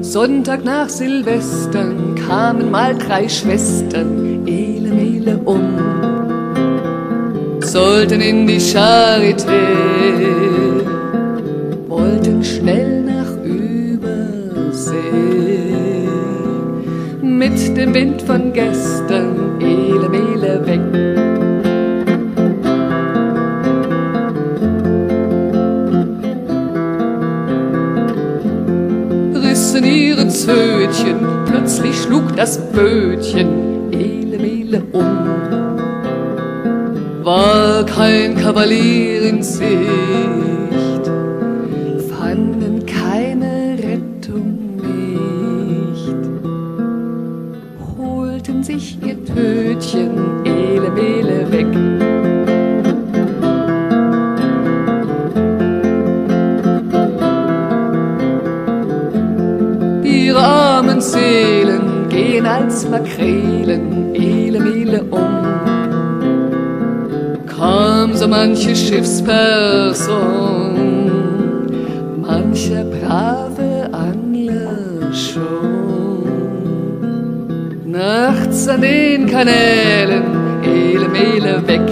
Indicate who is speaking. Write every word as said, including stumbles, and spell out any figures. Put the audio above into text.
Speaker 1: Sonntag nach Silvestern kamen mal drei Schwestern, ele mele um, sollten in die Charité, wollten schnell nach Übersee. Mit dem Wind von gestern, ele mele weg. Rissen ihre Zötchen, plötzlich schlug das Bötchen, ele mele um. War kein Kavalier in Sicht, fanden keine Rettung nicht, holten sich ihr Tötchen, ele mele weg. Ihre armen Seelen gehen als Makrelen, ele mele um. Kam so manche Schiffsperson, mancher brave Angler schon. Nachts an den Kanälen, ele mele weg.